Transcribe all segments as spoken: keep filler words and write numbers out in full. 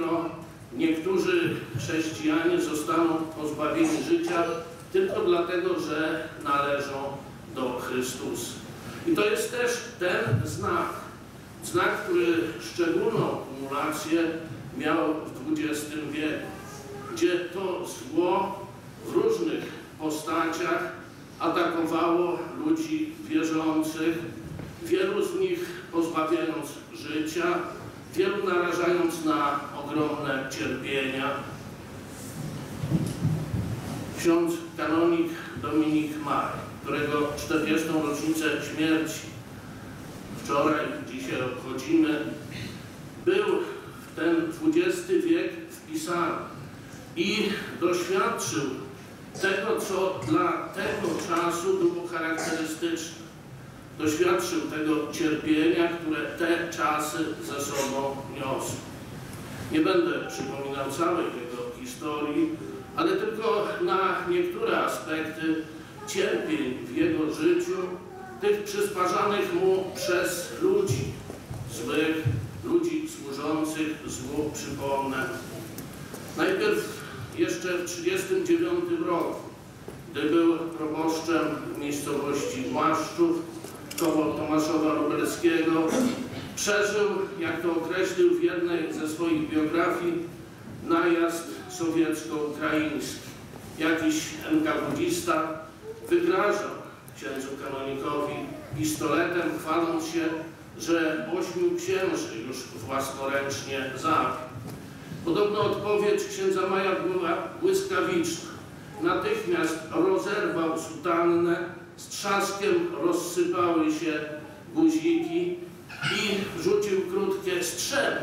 jutro niektórzy chrześcijanie zostaną pozbawieni życia tylko dlatego, że należą do Chrystusa. I to jest też ten znak, znak, który szczególną kumulację miał w dwudziestym wieku, gdzie to zło w różnych postaciach atakowało ludzi wierzących, wielu z nich pozbawiając życia, wielu narażając na ogromne cierpienia. Ksiądz kanonik Dominik Mar, którego czterdziestą rocznicę śmierci wczoraj, dzisiaj obchodzimy, był w ten dwudziesty wiek wpisany i doświadczył tego, co dla tego czasu było charakterystyczne. Doświadczył tego cierpienia, które te czasy ze sobą niosły. Nie będę przypominał całej jego historii, ale tylko na niektóre aspekty cierpień w jego życiu, tych przysparzanych mu przez ludzi złych, ludzi służących złu, przypomnę. Najpierw jeszcze w tysiąc dziewięćset trzydziestym dziewiątym roku, gdy był proboszczem w miejscowości Łaszczów, koło Tomaszowa Lubelskiego, przeżył, jak to określił w jednej ze swoich biografii, najazd sowiecko-ukraiński. Jakiś enkawudzista wygrażał księdzu kanonikowi pistoletem, chwaląc się, że ośmiu księży już własnoręcznie zabił. Podobno odpowiedź księdza Maja była błyskawiczna. Natychmiast rozerwał sutannę, z trzaskiem rozsypały się guziki i rzucił krótkie strzel.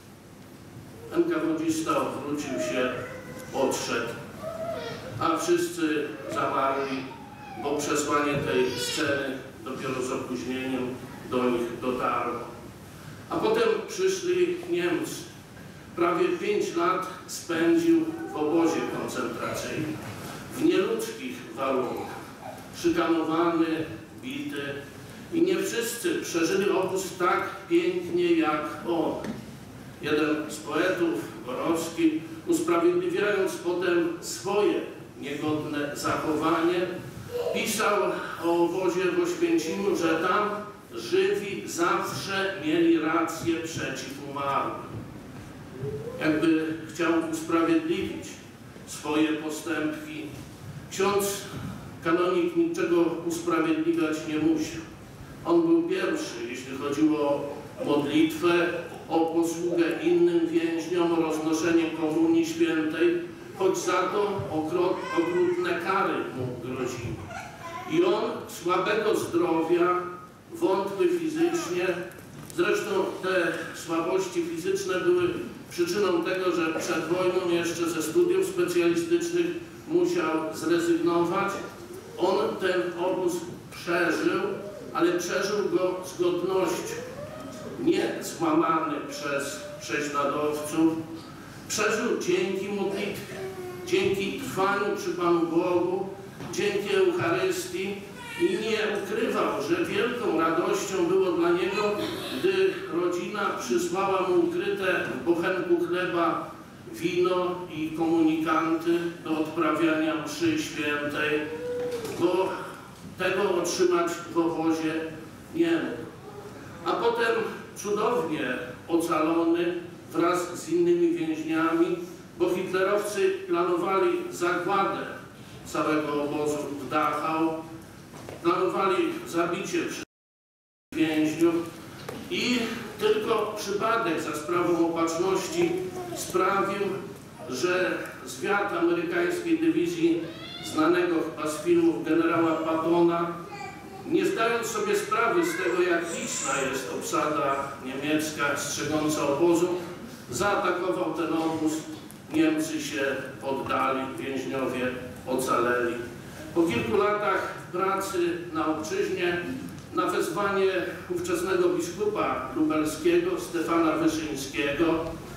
Enkawudzista odwrócił się, odszedł, a wszyscy zamarli, bo przesłanie tej sceny dopiero z opóźnieniem do nich dotarło. A potem przyszli Niemcy. Prawie pięć lat spędził w obozie koncentracyjnym, w nieludzkich warunkach, szykanowany, bity i nie wszyscy przeżyli obóz tak pięknie jak on. Jeden z poetów, Borowski, usprawiedliwiając potem swoje niegodne zachowanie, pisał o obozie w Oświęcimiu, że tam żywi zawsze mieli rację przeciw umarłym. Jakby chciał usprawiedliwić swoje postępki. Ksiądz kanonik niczego usprawiedliwiać nie musiał. On był pierwszy, jeśli chodziło o modlitwę, o posługę innym więźniom, o roznoszenie komunii świętej, choć za to okrutne kary mu groziły. I on słabego zdrowia, wątły fizycznie, zresztą te słabości fizyczne były przyczyną tego, że przed wojną jeszcze ze studiów specjalistycznych musiał zrezygnować. On ten obóz przeżył, ale przeżył go z godnością, nie złamany przez prześladowców. Przeżył dzięki modlitwie, dzięki trwaniu przy Panu Bogu, dzięki Eucharystii i nie ukrywał, że wielką radością było dla niego, gdy rodzina przysłała mu ukryte w bochenku chleba wino i komunikanty do odprawiania mszy świętej, bo tego otrzymać w obozie nie mógł. A potem cudownie ocalony wraz z innymi więźniami, bo hitlerowcy planowali zagładę całego obozu w Dachau, planowali zabicie więźniów i tylko przypadek za sprawą opatrzności sprawił, że zwiat amerykańskiej dywizji, znanego chyba z filmów generała Pattona, nie zdając sobie sprawy z tego, jak liczna jest obsada niemiecka strzegąca obozu, zaatakował ten obóz. Niemcy się poddali, więźniowie ocaleli. Po kilku latach pracy na obczyźnie, na wezwanie ówczesnego biskupa lubelskiego Stefana Wyszyńskiego,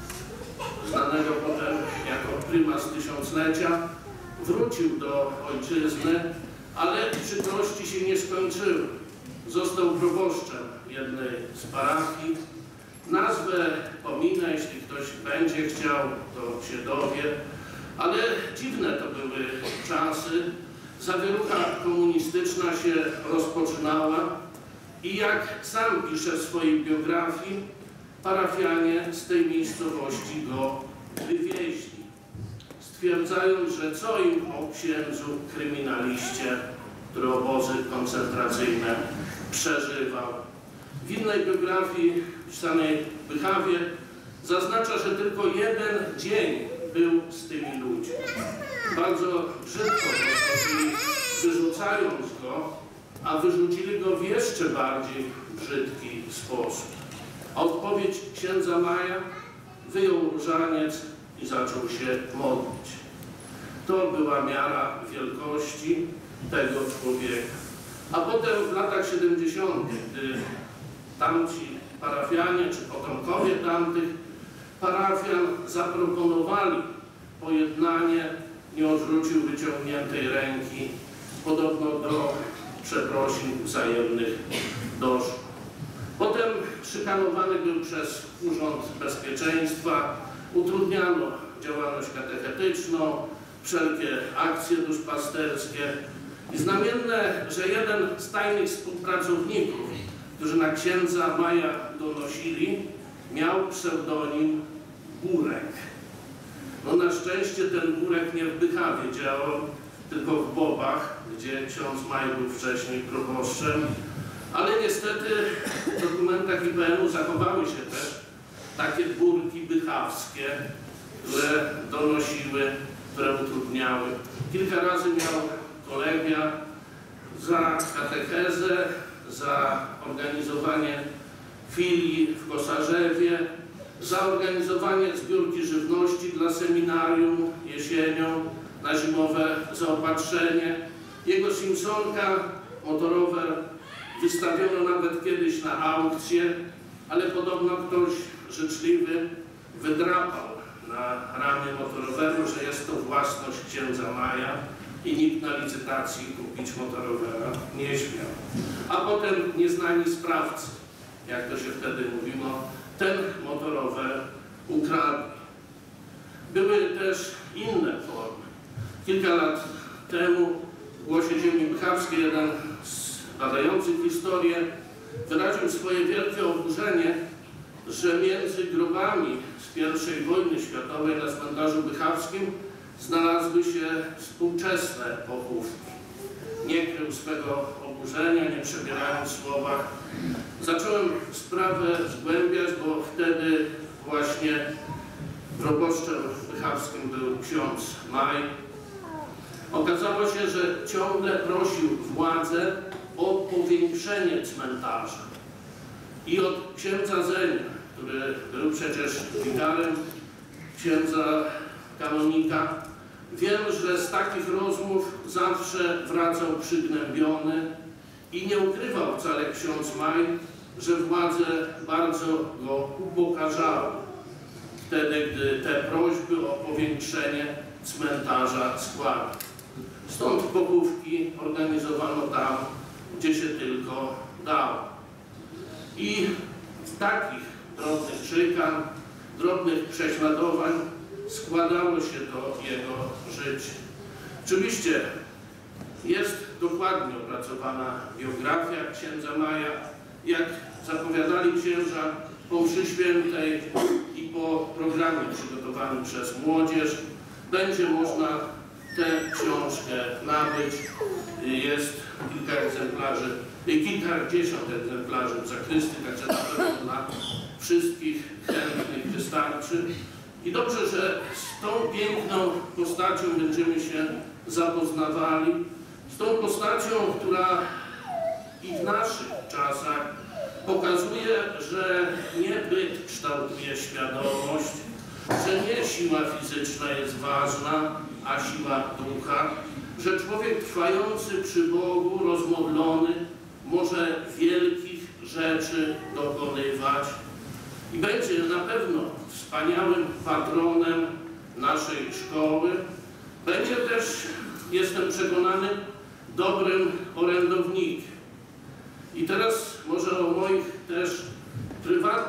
znanego potem jako prymas tysiąclecia, wrócił do ojczyzny, ale przykrości się nie skończyły. Został proboszczem jednej z parafii Nazwę pominę, jeśli ktoś będzie chciał, to się dowie, ale dziwne to były czasy. Zawierucha komunistyczna się rozpoczynała i jak sam pisze w swojej biografii, parafianie z tej miejscowości go wywieźli, stwierdzając, że co im o księdzu kryminaliście, który obozy koncentracyjne przeżywał. W innej biografii pisanej w Bychawie zaznacza, że tylko jeden dzień był z tymi ludźmi. Bardzo brzydko postąpili, wyrzucając go, a wyrzucili go w jeszcze bardziej brzydki sposób. A odpowiedź księdza Maja: wyjął różaniec i zaczął się modlić. To była miara wielkości tego człowieka. A potem w latach siedemdziesiątych, gdy tamci parafianie czy potomkowie tamtych parafian zaproponowali pojednanie, nie odwrócił wyciągniętej ręki. Podobno do przeprosin wzajemnych doszło. Potem szykanowany był przez Urząd Bezpieczeństwa, utrudniano działalność katechetyczną, wszelkie akcje duszpasterskie. I znamienne, że jeden z tajnych współpracowników, którzy na księdza Maja donosili, miał pseudonim Burek. No na szczęście ten Burek nie w Bychawie działał, tylko w Bobach, gdzie ksiądz Maj był wcześniej proboszczem, ale niestety w dokumentach I P N u zachowały się też takie burki bychawskie, które donosiły, które utrudniały. Kilka razy miał kolegia za katechezę, za organizowanie filii w Kosarzewie, za organizowanie zbiórki żywności dla seminarium jesienią na zimowe zaopatrzenie. Jego Simpsonka, motorower, wystawiono nawet kiedyś na aukcję, ale podobno ktoś życzliwy wydrapał na ramię motoroweru, że jest to własność księdza Maja i nikt na licytacji kupić motorowera nie śmiał. A potem nieznani sprawcy, jak to się wtedy mówiło, ten motorower ukradli. Były też inne formy. Kilka lat temu w Głosie Ziemi Bychawskiej jeden z badających historię wyraził swoje wielkie oburzenie, że między grobami z pierwszej wojny światowej na cmentarzu bychawskim znalazły się współczesne pochówki. Nie krył swego oburzenia, nie przebierając w słowach. Zacząłem sprawę zgłębiać, bo wtedy właśnie proboszczem bychawskim był ksiądz Maj. Okazało się, że ciągle prosił władzę o powiększenie cmentarza. I od księdza Zenia, który był przecież wikarem księdza kanonika, wiem, że z takich rozmów zawsze wracał przygnębiony i nie ukrywał wcale ksiądz Maj, że władze bardzo go upokarzały wtedy, gdy te prośby o powiększenie cmentarza składał. Stąd pochówki organizowano tam, gdzie się tylko dało. I z takich drobnych szykan, drobnych prześladowań składało się do jego życia. Oczywiście jest dokładnie opracowana biografia księdza Maja. Jak zapowiadali księża, po mszy świętej i po programie przygotowanym przez młodzież będzie można tę książkę nabyć. Jest kilka egzemplarzy, kilkadziesiąt egzemplarzy w zakrystii, także na pewno dla wszystkich chętnych wystarczy. I dobrze, że z tą piękną postacią będziemy się zapoznawali, z tą postacią, która i w naszych czasach pokazuje, że nie byt kształtuje świadomość, że nie siła fizyczna jest ważna, a siła ducha, że człowiek trwający przy Bogu, rozmodlony, może wielkich rzeczy dokonywać i będzie na pewno wspaniałym patronem naszej szkoły. Będzie też, jestem przekonany, dobrym orędownikiem. I teraz może o moich też prywatnych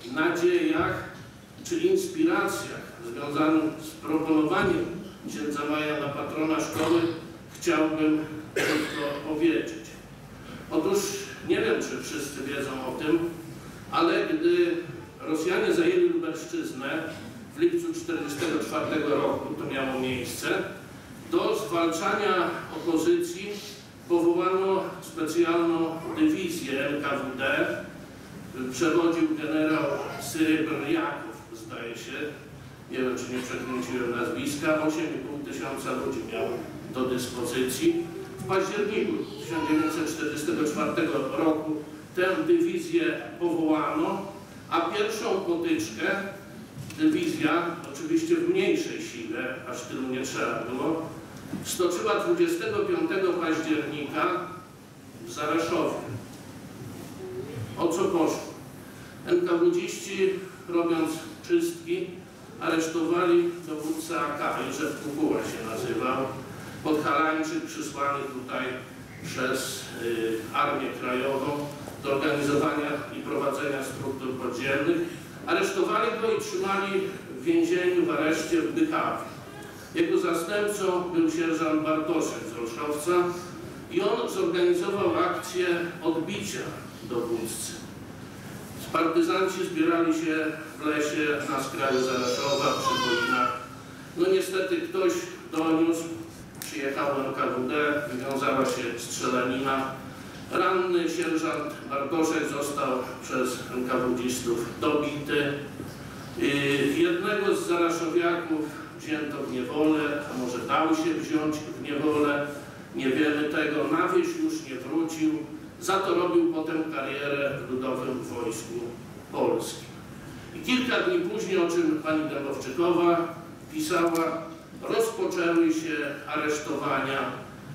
nadziejach czy inspiracjach związanych z proponowaniem księdza Maja na patrona szkoły chciałbym krótko powiedzieć. Otóż nie wiem, czy wszyscy wiedzą o tym, ale gdy Rosjanie zajęli Lubelszczyznę w lipcu tysiąc dziewięćset czterdziestego czwartego roku, to miało miejsce, do zwalczania opozycji powołano specjalną dywizję N K W D. Przewodził generał Syrybrjakow, zdaje się, nie wiem, czy nie przekręciłem nazwiska, osiem i pół tysiąca ludzi miał do dyspozycji. W październiku tysiąc dziewięćset czterdziestego czwartego roku tę dywizję powołano, a pierwszą potyczkę dywizja, oczywiście w mniejszej sile, aż tylu nie trzeba było, stoczyła dwudziestego piątego października w Zaraszowie. O co poszło? enkawudziści, robiąc czystki, aresztowali dowódcę A K, Józef Kukuła się nazywał, podhalańczyk przysłany tutaj przez y, Armię Krajową do organizowania i prowadzenia struktur podziemnych. Aresztowali go i trzymali w więzieniu, w areszcie w Bychawie. Jego zastępcą był sierżant Bartoszek z Olszowca i on zorganizował akcję odbicia dowódcy. Partyzanci zbierali się w lesie na skraju Zaraszowa, przy Wolinach. No niestety ktoś doniósł, przyjechał N K W D, wywiązała się strzelanina. Ranny sierżant Bartoszek został przez enkawudzistów dobity. Jednego z zaraszowiaków wzięto w niewolę, a może dał się wziąć w niewolę, nie wiemy tego, na wieś już nie wrócił. Za to robił potem karierę w Ludowym Wojsku Polskim. I kilka dni później, o czym pani Dębowczykowa pisała, rozpoczęły się aresztowania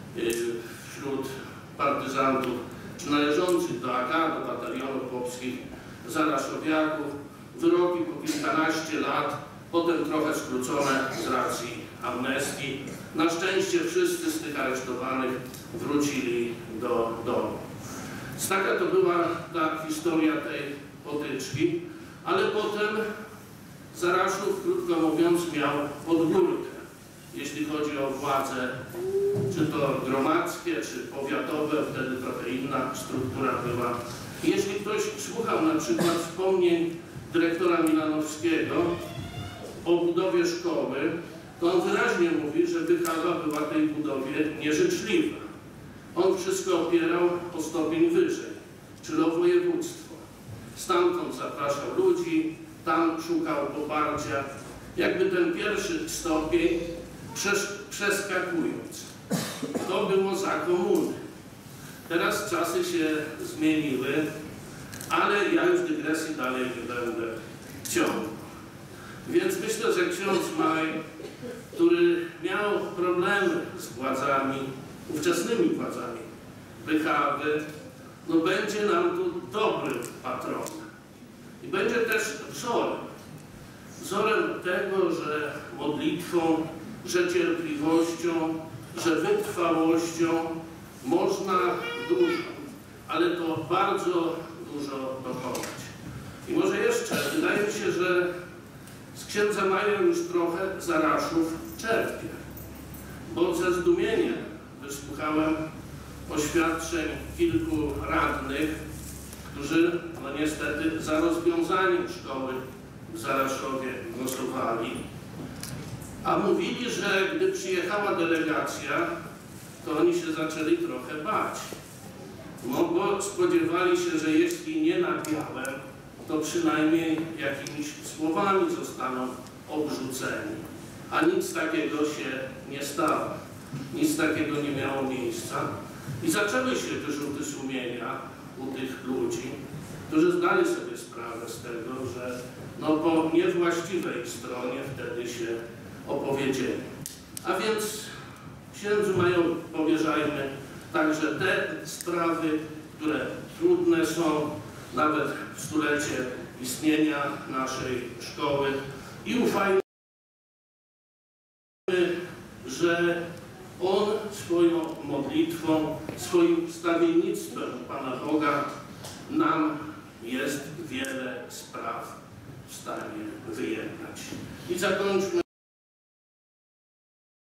wśród partyzantów, czy należących do A K, do batalionów chłopskich, zaraszowiaków. Wyroki po kilkanaście lat, potem trochę skrócone z racji amnestii. Na szczęście wszyscy z tych aresztowanych wrócili do domu. Taka to była ta historia tej potyczki, ale potem Zaraszów, krótko mówiąc, miał podgórkę, jeśli chodzi o władze, czy to gromadzkie, czy powiatowe, wtedy trochę inna struktura była. Jeśli ktoś słuchał na przykład wspomnień dyrektora Milanowskiego o budowie szkoły, to on wyraźnie mówi, że Bychawa była tej budowie nieżyczliwa. On wszystko opierał o stopień wyżej, czyli o województwo. Stamtąd zapraszał ludzi, tam szukał poparcia, jakby ten pierwszy stopień przeskakując. To było za komuny. Teraz czasy się zmieniły, ale ja już dygresji dalej nie będę ciągnął. Więc myślę, że ksiądz Maj, który miał problemy z władzami, ówczesnymi władzami Bychawy, no będzie nam tu dobrym patronem. I będzie też wzorem. Wzorem tego, że modlitwą, że cierpliwością, że wytrwałością można dużo, ale to bardzo dużo dokonać. I może jeszcze, wydaje mi się, że z księdza Maja już trochę Zaraszów czerpie, bo ze zdumieniem wysłuchałem oświadczeń kilku radnych, którzy no niestety za rozwiązaniem szkoły w Zaraszowie głosowali, a mówili, że gdy przyjechała delegacja, to oni się zaczęli trochę bać, no bo spodziewali się, że jeśli nie napiałem, to przynajmniej jakimiś słowami zostaną obrzuceni. A nic takiego się nie stało. Nic takiego nie miało miejsca. I zaczęły się wyrzuty sumienia u tych ludzi, którzy zdali sobie sprawę z tego, że no po niewłaściwej stronie wtedy się opowiedzieli. A więc księdzu Majowi powierzajmy także te sprawy, które trudne są, nawet w stulecie istnienia naszej szkoły, i ufajmy, że On swoją modlitwą, swoim stawiennictwem Pana Boga nam jest wiele spraw w stanie wyjechać. I zakończmy